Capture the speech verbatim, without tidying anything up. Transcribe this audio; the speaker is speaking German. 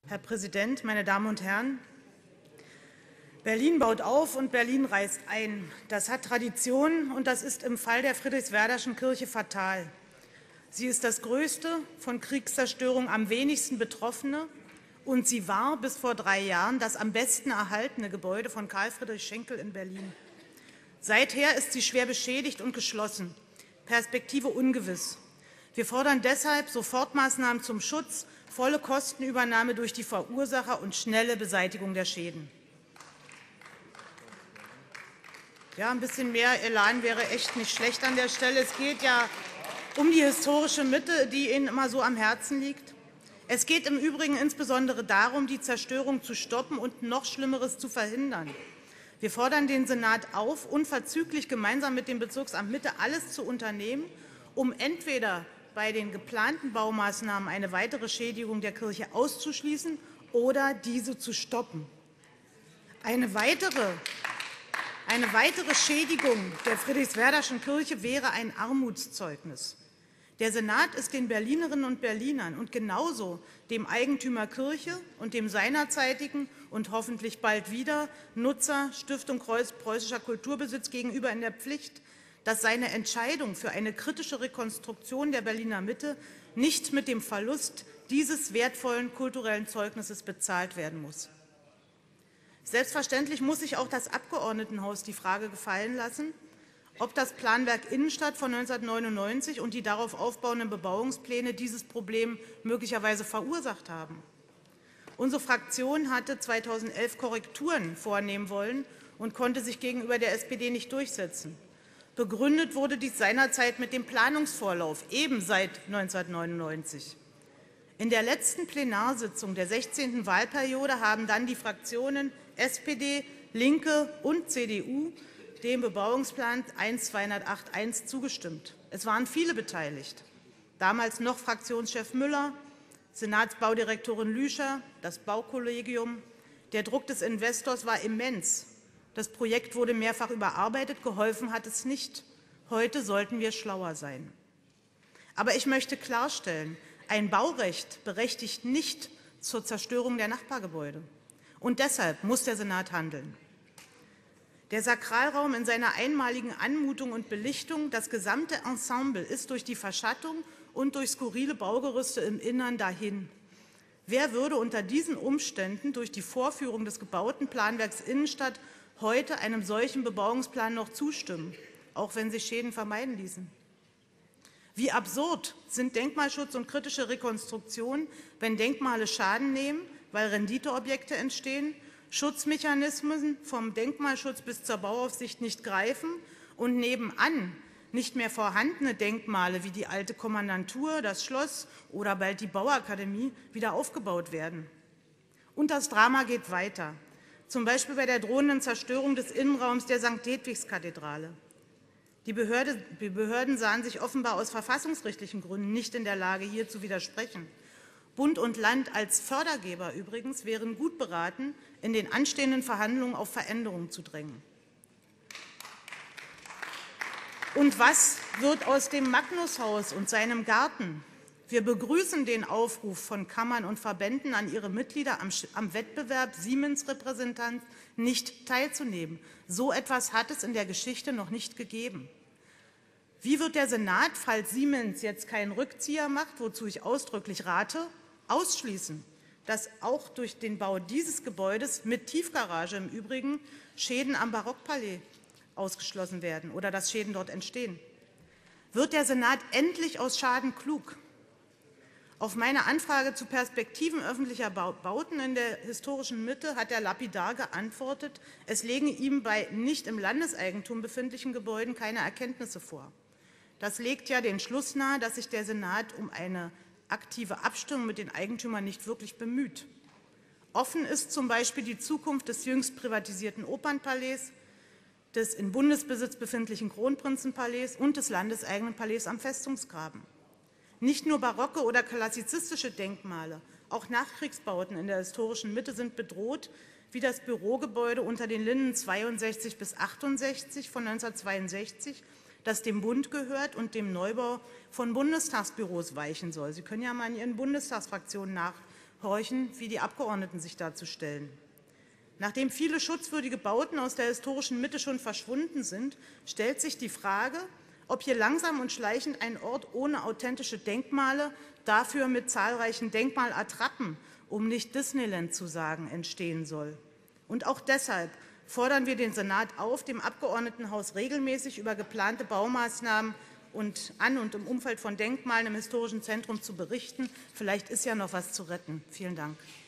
Herr Präsident, meine Damen und Herren! Berlin baut auf und Berlin reißt ein. Das hat Tradition, und das ist im Fall der Friedrichswerderschen Kirche fatal. Sie ist das größte, von Kriegszerstörung am wenigsten betroffene, und sie war bis vor drei Jahren das am besten erhaltene Gebäude von Karl Friedrich Schenkel in Berlin. Seither ist sie schwer beschädigt und geschlossen, Perspektive ungewiss. Wir fordern deshalb Sofortmaßnahmen zum Schutz, volle Kostenübernahme durch die Verursacher und schnelle Beseitigung der Schäden. Ja, ein bisschen mehr Elan wäre echt nicht schlecht an der Stelle. Es geht ja um die historische Mitte, die Ihnen immer so am Herzen liegt. Es geht im Übrigen insbesondere darum, die Zerstörung zu stoppen und noch Schlimmeres zu verhindern. Wir fordern den Senat auf, unverzüglich gemeinsam mit dem Bezirksamt Mitte alles zu unternehmen, um entweder bei den geplanten Baumaßnahmen eine weitere Schädigung der Kirche auszuschließen oder diese zu stoppen. Eine weitere, eine weitere Schädigung der Friedrichswerderschen Kirche wäre ein Armutszeugnis. Der Senat ist den Berlinerinnen und Berlinern und genauso dem Eigentümer Kirche und dem seinerzeitigen und hoffentlich bald wieder Nutzer Stiftung Preußischer Kulturbesitz gegenüber in der Pflicht, dass seine Entscheidung für eine kritische Rekonstruktion der Berliner Mitte nicht mit dem Verlust dieses wertvollen kulturellen Zeugnisses bezahlt werden muss. Selbstverständlich muss sich auch das Abgeordnetenhaus die Frage gefallen lassen, ob das Planwerk Innenstadt von neunzehnhundertneunundneunzig und die darauf aufbauenden Bebauungspläne dieses Problem möglicherweise verursacht haben. Unsere Fraktion hatte zweitausendelf Korrekturen vornehmen wollen und konnte sich gegenüber der S P D nicht durchsetzen. Begründet wurde dies seinerzeit mit dem Planungsvorlauf, eben seit neunzehnhundertneunundneunzig. In der letzten Plenarsitzung der sechzehnten Wahlperiode haben dann die Fraktionen S P D, Linke und C D U dem Bebauungsplan eins zweihundertacht Punkt eins zugestimmt. Es waren viele beteiligt. Damals noch Fraktionschef Müller, Senatsbaudirektorin Lüscher, das Baukollegium. Der Druck des Investors war immens. Das Projekt wurde mehrfach überarbeitet, geholfen hat es nicht. Heute sollten wir schlauer sein. Aber ich möchte klarstellen, ein Baurecht berechtigt nicht zur Zerstörung der Nachbargebäude. Und deshalb muss der Senat handeln. Der Sakralraum in seiner einmaligen Anmutung und Belichtung, das gesamte Ensemble ist durch die Verschattung und durch skurrile Baugerüste im Innern dahin. Wer würde unter diesen Umständen durch die Vorführung des gebauten Planwerks Innenstadt heute einem solchen Bebauungsplan noch zustimmen, auch wenn sich Schäden vermeiden ließen? Wie absurd sind Denkmalschutz und kritische Rekonstruktion, wenn Denkmale Schaden nehmen, weil Renditeobjekte entstehen, Schutzmechanismen vom Denkmalschutz bis zur Bauaufsicht nicht greifen und nebenan nicht mehr vorhandene Denkmale wie die alte Kommandantur, das Schloss oder bald die Bauakademie wieder aufgebaut werden. Und das Drama geht weiter, zum Beispiel bei der drohenden Zerstörung des Innenraums der Sankt Hedwigs-Kathedrale. Die, Behörde, die Behörden sahen sich offenbar aus verfassungsrechtlichen Gründen nicht in der Lage, hier zu widersprechen. Bund und Land als Fördergeber übrigens wären gut beraten, in den anstehenden Verhandlungen auf Veränderungen zu drängen. Und was wird aus dem Magnushaus und seinem Garten? Wir begrüßen den Aufruf von Kammern und Verbänden an ihre Mitglieder, am, am Wettbewerb Siemens-Repräsentant nicht teilzunehmen. So etwas hat es in der Geschichte noch nicht gegeben. Wie wird der Senat, falls Siemens jetzt keinen Rückzieher macht, wozu ich ausdrücklich rate, ausschließen, dass auch durch den Bau dieses Gebäudes mit Tiefgarage im Übrigen Schäden am Barockpalais ausgeschlossen werden oder dass Schäden dort entstehen? Wird der Senat endlich aus Schaden klug? Auf meine Anfrage zu Perspektiven öffentlicher Bauten in der historischen Mitte hat er lapidar geantwortet, es legen ihm bei nicht im Landeseigentum befindlichen Gebäuden keine Erkenntnisse vor. Das legt ja den Schluss nahe, dass sich der Senat um eine aktive Abstimmung mit den Eigentümern nicht wirklich bemüht. Offen ist zum Beispiel die Zukunft des jüngst privatisierten Opernpalais, des in Bundesbesitz befindlichen Kronprinzenpalais und des landeseigenen Palais am Festungsgraben. Nicht nur barocke oder klassizistische Denkmale, auch Nachkriegsbauten in der historischen Mitte sind bedroht, wie das Bürogebäude unter den Linden zweiundsechzig bis achtundsechzig von neunzehnhundertzweiundsechzig, das dem Bund gehört und dem Neubau von Bundestagsbüros weichen soll. Sie können ja mal in Ihren Bundestagsfraktionen horchen, wie die Abgeordneten sich dazu stellen. Nachdem viele schutzwürdige Bauten aus der historischen Mitte schon verschwunden sind, stellt sich die Frage, ob hier langsam und schleichend ein Ort ohne authentische Denkmale, dafür mit zahlreichen Denkmalattrappen, um nicht Disneyland zu sagen, entstehen soll. Und auch deshalb fordern wir den Senat auf, dem Abgeordnetenhaus regelmäßig über geplante Baumaßnahmen und an und im Umfeld von Denkmalen im historischen Zentrum zu berichten. Vielleicht ist ja noch was zu retten. Vielen Dank.